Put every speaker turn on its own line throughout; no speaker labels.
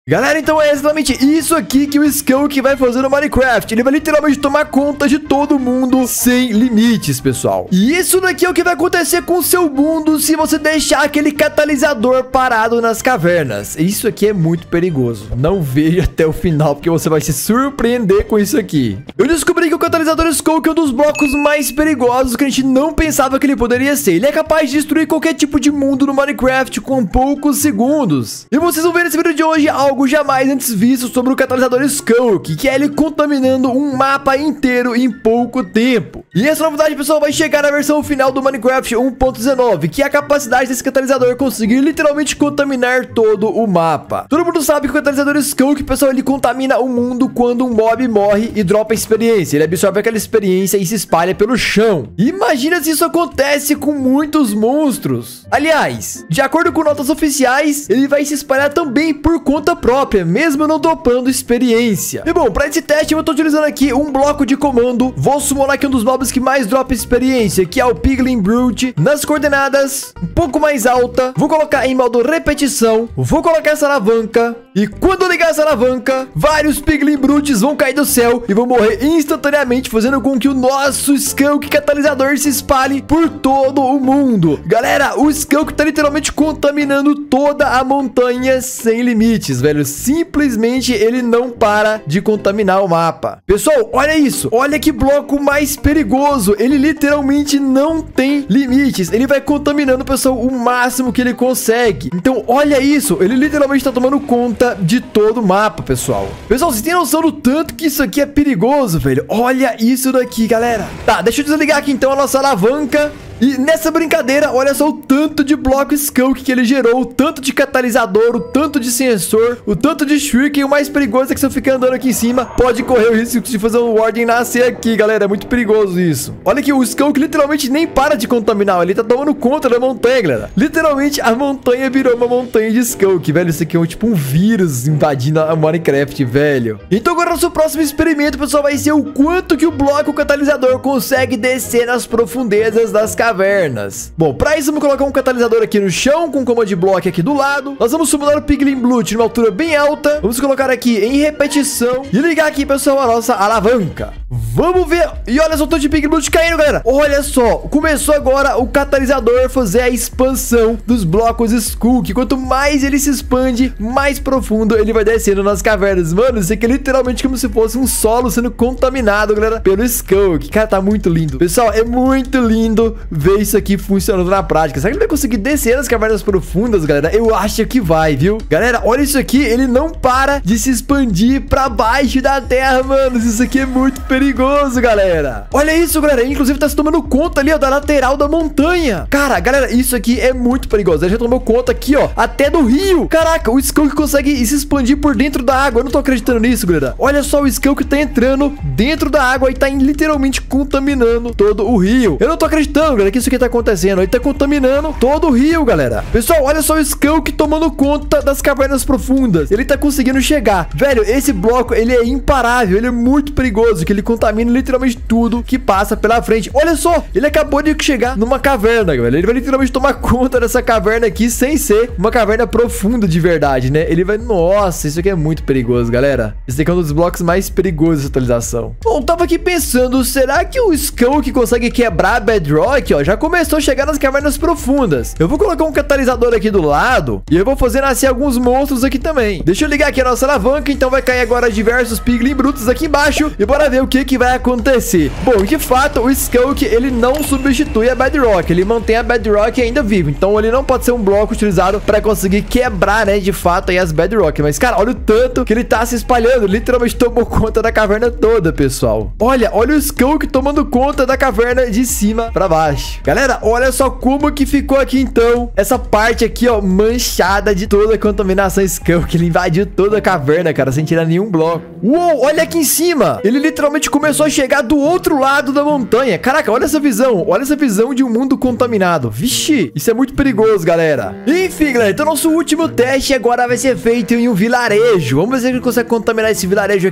Galera, então é exatamente isso aqui que o Skunk vai fazer no Minecraft. Ele vai literalmente tomar conta de todo mundo sem limites, pessoal. E isso daqui é o que vai acontecer com o seu mundo se você deixar aquele catalisador parado nas cavernas. Isso aqui é muito perigoso. Não veja até o final, porque você vai se surpreender com isso aqui. Eu descobri que o catalisador Skunk é um dos blocos mais perigosos que a gente não pensava que ele poderia ser. Ele é capaz de destruir qualquer tipo de mundo no Minecraft com poucos segundos. E vocês vão ver nesse vídeo de hoje algo jamais antes visto sobre o catalisador Skunk, que é ele contaminando um mapa inteiro em pouco tempo. E essa novidade, pessoal, vai chegar na versão final do Minecraft 1.19, que é a capacidade desse catalisador conseguir literalmente contaminar todo o mapa. Todo mundo sabe que o catalisador Skunk, pessoal, ele contamina o mundo quando um mob morre e dropa experiência. Ele absorve aquela experiência e se espalha pelo chão. Imagina se isso acontece com muitos monstros. Aliás, de acordo com notas oficiais, ele vai se espalhar também por conta própria, mesmo não dropando experiência. E bom, para esse teste eu tô utilizando aqui um bloco de comando. Vou summonar aqui um dos mobs que mais dropa experiência, que é o Piglin Brute, nas coordenadas um pouco mais alta. Vou colocar em modo repetição. Vou colocar essa alavanca. E quando eu ligar essa alavanca, vários Piglin Brutes vão cair do céu e vão morrer instantaneamente, fazendo com que o nosso Skunk catalisador se espalhe por todo o mundo. Galera, o Skunk tá literalmente contaminando toda a montanha sem limites, velho. Simplesmente ele não para de contaminar o mapa. Pessoal, olha isso. Olha que bloco mais perigoso. Ele literalmente não tem limites. Ele vai contaminando, pessoal, o máximo que ele consegue. Então, olha isso. Ele literalmente tá tomando conta de todo o mapa, pessoal. Pessoal, vocês têm noção do tanto que isso aqui é perigoso, velho? Olha isso daqui, galera. Tá, deixa eu desligar aqui então a nossa alavanca. E nessa brincadeira, olha só o tanto de bloco Skunk que ele gerou, o tanto de catalisador, o tanto de sensor, o tanto de shuriken. E o mais perigoso é que se eu ficar andando aqui em cima, pode correr o risco de fazer um Warden nascer aqui, galera. É muito perigoso isso. Olha que o Skunk literalmente nem para de contaminar. Ele tá tomando conta da montanha, galera. Literalmente, a montanha virou uma montanha de Skunk, velho. Isso aqui é tipo um vírus invadindo a Minecraft, velho. Então agora, nosso próximo experimento, pessoal, vai ser o quanto que o bloco catalisador consegue descer nas profundezas das cavernas. Bom, pra isso vamos colocar um catalisador aqui no chão com command block aqui do lado. Nós vamos summonar o Piglin Brute numa altura bem alta. Vamos colocar aqui em repetição e ligar aqui, pessoal, a nossa alavanca. Vamos ver. E olha só o tanto de Piglin Brute caindo, galera. Olha só, começou agora o catalisador fazer a expansão dos blocos Skunk. Quanto mais ele se expande, mais profundo ele vai descendo nas cavernas. Mano, isso aqui é literalmente como se fosse um solo sendo contaminado, galera, pelo Skunk. Cara, tá muito lindo. Pessoal, é muito lindo ver isso aqui funcionando na prática. Será que ele vai conseguir descer nas cavernas profundas, galera? Eu acho que vai, viu? Galera, olha isso aqui. Ele não para de se expandir pra baixo da terra, mano. Isso aqui é muito perigoso, galera. Olha isso, galera. Ele, inclusive, tá se tomando conta ali, ó, da lateral da montanha. Cara, galera, isso aqui é muito perigoso. Ele já tomou conta aqui, ó, até do rio. Caraca, o Skunk consegue se expandir por dentro da água. Eu não tô acreditando nisso, galera. Olha só, o Skunk tá entrando dentro da água e tá literalmente contaminando todo o rio. Eu não tô acreditando, galera, que isso aqui tá acontecendo. Ele tá contaminando todo o rio, galera. Pessoal, olha só o Skunk tomando conta das cavernas profundas. Ele tá conseguindo chegar. Velho, esse bloco, ele é imparável. Ele é muito perigoso, que ele contamina literalmente tudo que passa pela frente. Olha só, ele acabou de chegar numa caverna, galera. Ele vai literalmente tomar conta dessa caverna aqui sem ser uma caverna profunda de verdade, né? Ele vai... Nossa, isso aqui é muito perigoso, galera. Esse aqui é um dos blocos mais perigosos dessa atualização. Bom, tava aqui pensando, será que o Skunk consegue quebrar a Bedrock, ó? Já começou a chegar nas cavernas profundas. Eu vou colocar um catalisador aqui do lado e eu vou fazer nascer alguns monstros aqui também. Deixa eu ligar aqui a nossa alavanca. Então vai cair agora diversos Piglin Brutos aqui embaixo e bora ver o que vai acontecer. Bom, de fato, o Skunk, ele não substitui a Bedrock. Ele mantém a Bedrock ainda viva. Então ele não pode ser um bloco utilizado para conseguir quebrar, né, de fato, aí as Bedrock. Mas, cara, olha o tanto que ele tá se espalhando. Literalmente tomou conta da caverna toda, pessoal. Olha o Skunk tomando conta da caverna de cima para baixo. Galera, olha só como que ficou aqui, então, essa parte aqui, ó, manchada de toda a contaminação Skunk. Ele invadiu toda a caverna, cara, sem tirar nenhum bloco. Uou, olha aqui em cima. Ele literalmente começou a chegar do outro lado da montanha. Caraca, olha essa visão. Olha essa visão de um mundo contaminado. Vixe, isso é muito perigoso, galera. Enfim, galera, então nosso último teste agora vai ser feito em um vilarejo. Vamos ver se a gente consegue contaminar esse vilarejo aqui.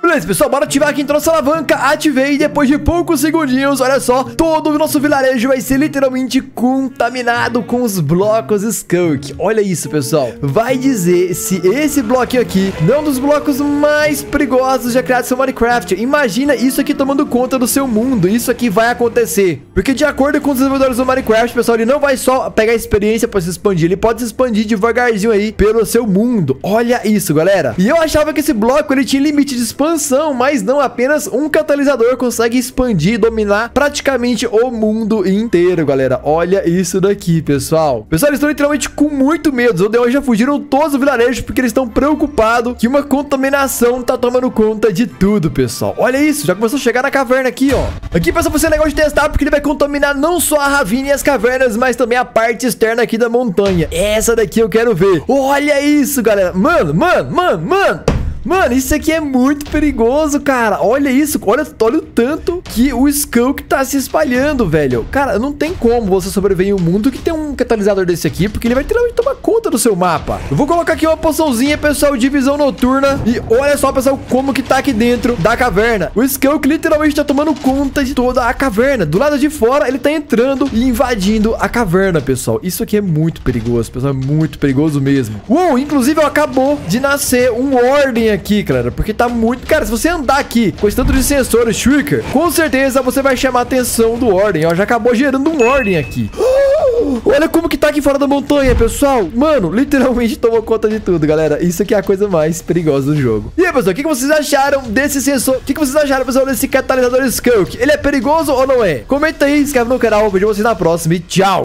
Beleza, pessoal, bora ativar aqui então nossa alavanca. Ativei e depois de poucos segundinhos, olha só, todo o nosso vilarejo vai ser literalmente contaminado com os blocos Skunk. Olha isso, pessoal. Vai dizer se esse bloquinho aqui não é um dos blocos mais perigosos já criados no Minecraft. Imagina isso aqui tomando conta do seu mundo. Isso aqui vai acontecer. Porque de acordo com os desenvolvedores do Minecraft, pessoal, ele não vai só pegar experiência para se expandir. Ele pode se expandir devagarzinho aí pelo seu mundo. Olha isso, galera. E eu achava que esse bloco ele tinha limite de expansão, mas não, apenas um catalisador consegue expandir e dominar praticamente o mundo inteiro, galera. Olha isso daqui, pessoal. Pessoal, eles estão literalmente com muito medo. Os aldeões já fugiram todos do vilarejo porque eles estão preocupados que uma contaminação tá tomando conta de tudo, pessoal. Olha isso, já começou a chegar na caverna aqui, ó. Aqui, pessoal, vai ser legal de testar porque ele vai contaminar não só a ravina e as cavernas, mas também a parte externa aqui da montanha. Essa daqui eu quero ver. Olha isso, galera. Mano. Mano, isso aqui é muito perigoso, cara. Olha isso, olha o tanto que o Skunk tá se espalhando, velho. Cara, não tem como você sobreviver em um mundo que tem um catalisador desse aqui, porque ele vai literalmente tomar conta do seu mapa. Eu vou colocar aqui uma poçãozinha, pessoal, de visão noturna. E olha só, pessoal, como que tá aqui dentro da caverna. O Skunk literalmente tá tomando conta de toda a caverna. Do lado de fora, ele tá entrando e invadindo a caverna, pessoal. Isso aqui é muito perigoso, pessoal, é muito perigoso mesmo. Uou, inclusive, acabou de nascer um Warden aqui, cara, porque tá muito... Cara, se você andar aqui com esse tanto de sensores Shriker, com certeza você vai chamar a atenção do Warden, ó, já acabou gerando um Warden aqui. Olha como que tá aqui fora da montanha, pessoal. Mano, literalmente tomou conta de tudo, galera. Isso aqui é a coisa mais perigosa do jogo. E aí, pessoal, o que vocês acharam desse sensor? O que vocês acharam, pessoal, desse catalisador Skunk? Ele é perigoso ou não é? Comenta aí, se inscreve no canal, vejo vocês na próxima e tchau!